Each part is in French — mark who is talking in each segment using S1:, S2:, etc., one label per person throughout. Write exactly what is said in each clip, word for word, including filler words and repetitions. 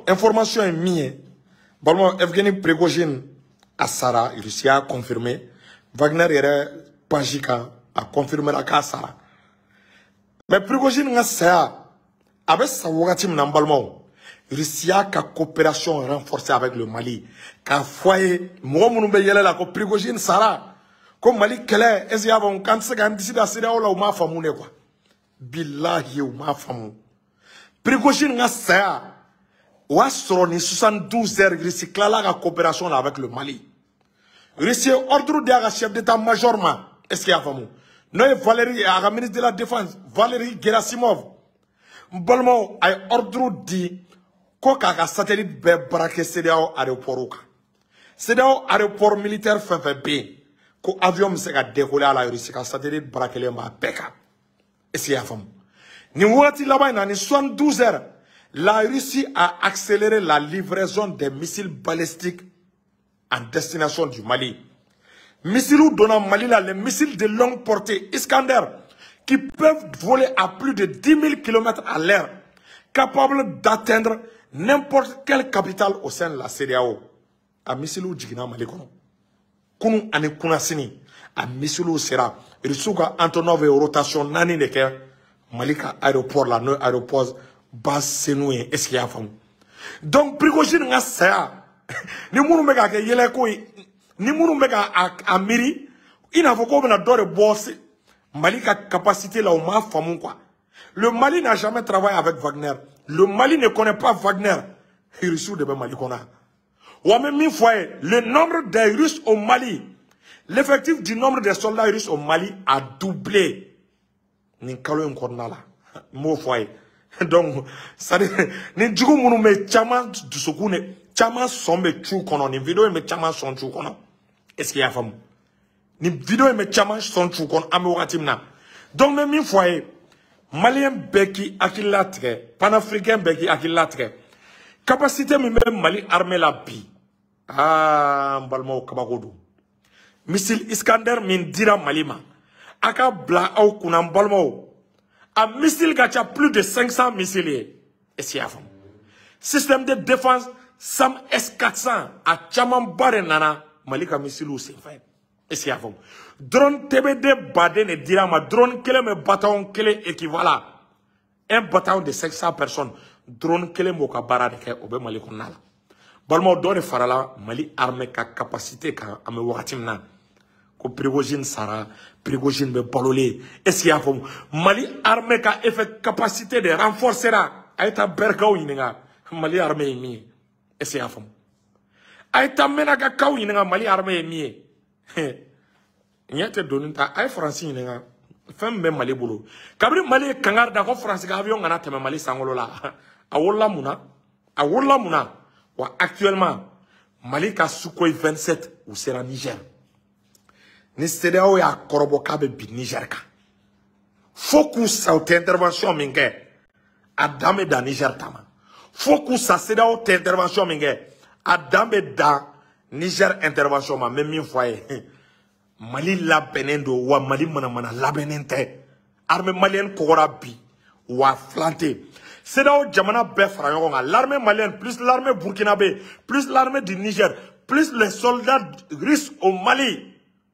S1: information est mise. Bon, Evgeny Prigozhin à Sara, Russie a confirmé. Wagner et Pajika a confirmé la cas Sara. Mais Prigozhin a ça. Avec sa wagatim n'emballement. Russie a coopération renforcée avec le Mali. Car foyer, moi, mon nouvel la Prigozhin Sara. Comme Mali, quel est, est-ce qu'il y a un cancer qui a décidé à se faire ou ma femme ou quoi? Billahi ou ma femme. Prigozhin a ça. Ou a sorti soixante-douze heures Russie la coopération avec le Mali. Russie ordre de chef d'état-major. Est-ce qu'il y a un femme? Non, Valérie, la ministre de la Défense, Valérie Gerasimov. Bolmo a ordre dit ko kaka satellite be braqué C D A O aéroport. C D A O aéroport militaire fin fin B. Ko avion se ka décoller à la Russie ka satellite braqué le ma beka. Est-ce qu'il y a femme? Ni wati là-bas ni soixante-douze heures. La Russie a accéléré la livraison des missiles balistiques en destination du Mali. Missiles donnant Mali là, les missiles de longue portée Iskander qui peuvent voler à plus de dix mille kilomètres à l'heure, capables d'atteindre n'importe quelle capitale au sein de la C D A O. A missilu jigina Mali kono. Kunu ane kunasini. A missilu sera. Risuka Antonov et rotation nani neke. Malika aéroport la, no aéroport base senoué. Est-ce qu'il y a femme? Donc, Prigozhin nga saya. Ni munu mega ke yele ko ni munu mega a miri. Ina foko bena dore boss. Mali a capacité là où ma femme quoi. Le Mali n'a jamais travaillé avec Wagner. Le Mali ne connaît pas Wagner. Il reçoit de Mali qu'on a. Ou même une fois, le nombre des Russes au Mali, l'effectif du nombre des soldats russes au Mali a doublé. Ni kalo un corona là. Mo foyer. Donc, ça dit, ni djoukou mounou me chama du soukoune, chama sombe chou kono, ni vidéo me chama son chou kono. Est-ce qu'il y a femme? Ni vidéo me chama son chou kono, ame wakatimna. Donc, même une fois, Malien beki akilatre, panafricain beki akilatre. Capacité même Mali armée la bi. Ah, mbalmo kabagodo. Missile Iskander min dira Malima. Aka bla au kuna mbalmo. Un missile qui a plus de cinq cents missiles. Et c'est à fond. Système de défense Sam S quatre cents à Chaman Barenana. Malika missile ou c'est fait. Et c'est à fond. Drone T B D Baden et Dirama. Drone quel est me bâton quel est équivalent. Un bâton de cinq cents personnes. Drone quel est moka barade ke obe Mali konala. Balmo dore farala Mali armée ka capacité ka ame wakatimna. Ko Prigozhin Sara, Prigozhin be balolé. Est-ce qu'il y a fond? Mali armée ka effet capacité de renforcer la. Aïta bergaou yinga. Mali armée est mieux. Est-ce qu'il y a fond? Aïta menaga kaou yinga Mali armée est mieux. Nyate donita ay français yinga. Femme même Mali boulot. Kabri Mali kangar da ko français ka avion ngana teme Mali sangolo la. Awola muna. Awola muna. Wa actuellement Mali ka Sukhoi vingt-sept ou sera Niger. Ni C D A O ya koroboka be bi Niger ka. Focus sa intervention minge. Adame da Niger tama. Focus sa C D A O intervention minge. Adame da Niger intervention ma même une fois. Mali la benendo wa Mali mana mana la benente. Armée malienne kogora bi wa flanté. C D A O jamana be frayon. L'armée malienne plus l'armée burkinabé plus l'armée du Niger plus les soldats russes au Mali.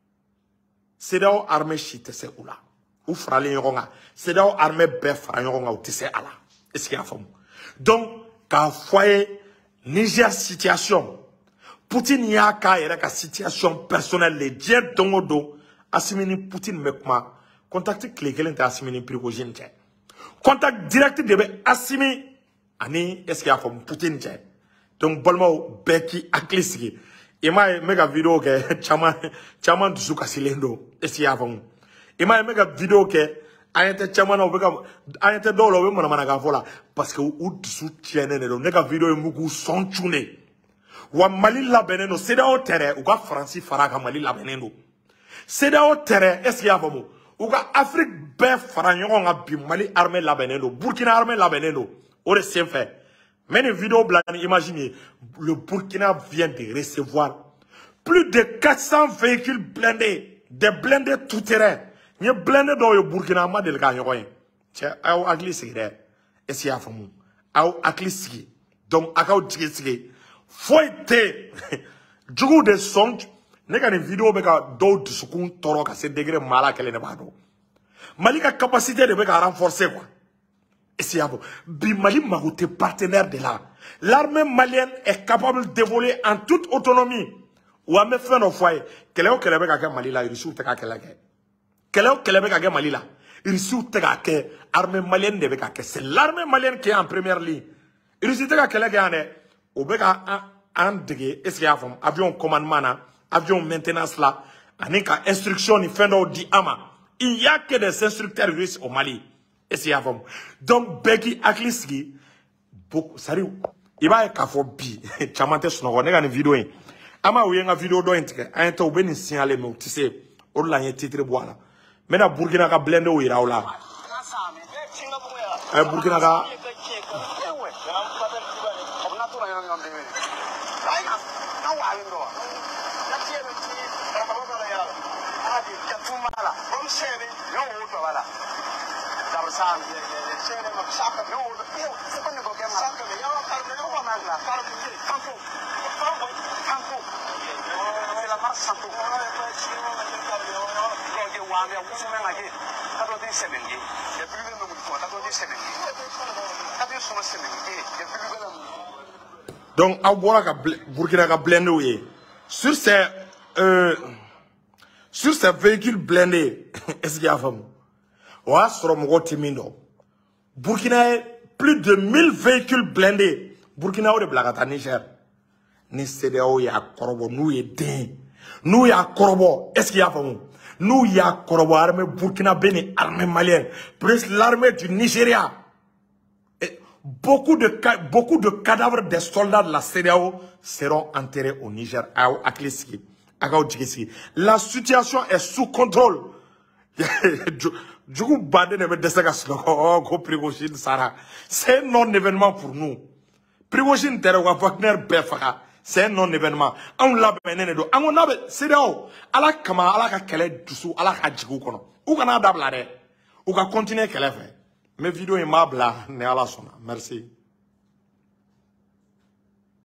S1: C D A O armée chite se oula. Ou frale yonga. C D A O armée be frayon ou tisse ala. Est-ce qu'il y a femme? Donc, quand foyer Niger situation. Poutine ya ka yere ka situation personnelle le dien dongodo. Asimini Poutine mekma. Contacte klekelen te asimini Prigozhin tche. Contact direct de Assimi. Ani, est-ce qu'il y a femme Poutine tche. Donc, bolmo beki aklisiki. Et moi, mega vidéo que chama chama du suka silendo. Est-ce qu'il y a femme? Et moi, mega vidéo que ayente chama na obeka ayente dolo we mona managa vola parce que ou dessous tiene ne do mega vidéo mugu son tune. Wa Mali la beneno C D A O terre ou ga France faraka Mali la beneno. C D A O terre est-ce qu'il y a femme? Ou ga Afrique be faranyon nga bi Mali armée la beneno, Burkina armée la beneno. O de sien fait. Mais une vidéo blanche, imaginez, le Burkina vient de recevoir plus de quatre cents véhicules blindés, des blindés tout terrain. Il y a blindés dans le Burkina, ma de l'Agli. Tiens, aou agli c'est est-ce qu'il y a famou? Aou agli c'est Donc, akaw tigi tigi. Foi te. Djougou de son. Nega ni vidéo beka do dusukun toro ka se degré mala kele ne bado. Mali ka capacité de beka renforcer quoi. Et c'est abo. Bi Mali magoute partenaire de là. L'armée malienne est capable d'évoluer en toute autonomie. Ou à me faire nos foyers. Quel est le Québec à Mali là? Il réussit à quel est Quel est le Québec à Mali là? Il réussit à quel armée malienne de Beka. C'est l'armée malienne qui est en première ligne. Il réussit à quel est au Beka en dégué. Est-ce qu'il y a un avion commandement, avion maintenance là, avec instruction, il fait di ama. Il n'y a que des instructeurs russes au Mali. Est-ce qu'il y a un donc Beki Akliski, beaucoup, sérieux, il va y avoir bi, chamante sonore, on a une vidéo. Ama ou une vidéo d'où intérêt, un temps où ben signalé mais tu sais, on l'a un titre boire. Mais na Burkina ka blende ou ira ou là. Un Burkina ka. Donc, à Burkina ka blindé oui. Sur ces euh, sur ces véhicules blindés, est-ce qu'il y a femme? Ouais, sur mon timindo. Burkina est plus de mille véhicules blindés. Burkina ou de Blagata Niger. Ni C D A O ya Korobo, nous y est nous y a Korobo. Est-ce qu'il y a femme? Nous y a Korobo, armée Burkina Béni, armée malienne, plus l'armée du Nigeria. Et beaucoup de beaucoup de cadavres des soldats de la C D A O seront enterrés au Niger, à Akliski, à Gaudjiki. La situation est sous contrôle. Du coup, Bade ne me désagas oh, go Prigogine Sarah. C'est un non-événement pour nous. Prigogine Terra Wagner Befaka. C'est un non-événement. On l'a bené do. On a c'est là. Ala kama ala ka kele dusu ala ka jigu kono. Ou kana dabla de. Ou ka continuer kele fait. Mes vidéos est mabla ne ala sona. Merci.